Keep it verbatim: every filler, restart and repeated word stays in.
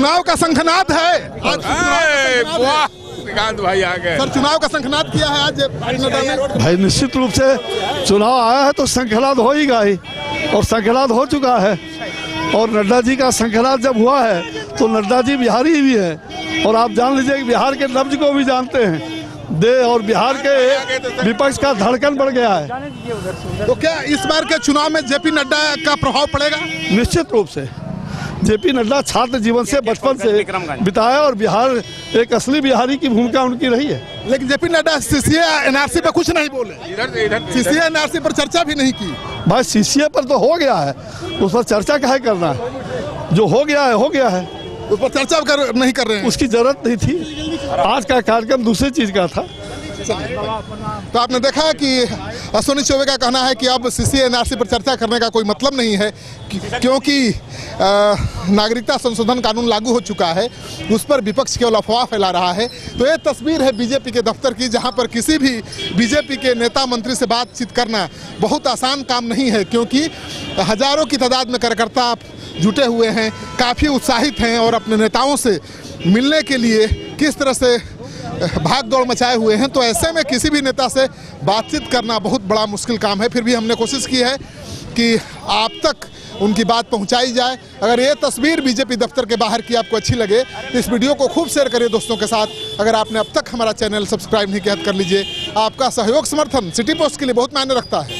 चुनाव का शंखनाद है आज। वाह, श्रीकांत भाई आ गए। सर, चुनाव का शंखनाद किया है आज नड्डा ने। भाई निश्चित रूप से चुनाव आया है तो शंखनाद हो ही गया ही, और शंखनाद हो चुका है। और नड्डा जी का शंखनाद जब हुआ है तो नड्डा जी बिहारी भी है, और आप जान लीजिए कि बिहार के नब्ज को भी जानते हैं दे, और बिहार के विपक्ष का धड़कन बढ़ गया है। तो क्या इस बार के चुनाव में जेपी नड्डा का प्रभाव पड़ेगा? निश्चित रूप से जेपी नड्डा छात्र जीवन से बचपन से बिताया, और बिहार एक असली बिहारी की भूमिका उनकी रही है। लेकिन जेपी नड्डा सीसीए एनआरसी पे कुछ नहीं बोले, सीसीए एनआरसी पर चर्चा भी नहीं की। भाई सीसीए पर तो हो गया है, उस पर चर्चा काहे करना है? जो हो गया है हो गया है, उस पर चर्चा कर, नहीं कर रहे हैं। उसकी जरूरत नहीं थी। आज का कार्यक्रम दूसरी चीज का था। तो आपने देखा कि अश्विनी चौबे का कहना है कि अब सीसीए एनआरसी पर चर्चा करने का कोई मतलब नहीं है, क्योंकि नागरिकता संशोधन कानून लागू हो चुका है, उस पर विपक्ष केवल अफवाह फैला रहा है। तो ये तस्वीर है बीजेपी के दफ्तर की, जहां पर किसी भी बीजेपी के नेता मंत्री से बातचीत करना बहुत आसान काम नहीं है, क्योंकि हजारों की तादाद में कार्यकर्ता जुटे हुए हैं, काफ़ी उत्साहित हैं और अपने नेताओं से मिलने के लिए किस तरह से भाग दौड़ मचाए हुए हैं। तो ऐसे में किसी भी नेता से बातचीत करना बहुत बड़ा मुश्किल काम है। फिर भी हमने कोशिश की है कि आप तक उनकी बात पहुंचाई जाए। अगर ये तस्वीर बीजेपी दफ्तर के बाहर की आपको अच्छी लगे तो इस वीडियो को खूब शेयर करिए दोस्तों के साथ। अगर आपने अब तक हमारा चैनल सब्सक्राइब नहीं किया तो कर लीजिए। आपका सहयोग समर्थन सिटी पोस्ट के लिए बहुत मायने रखता है।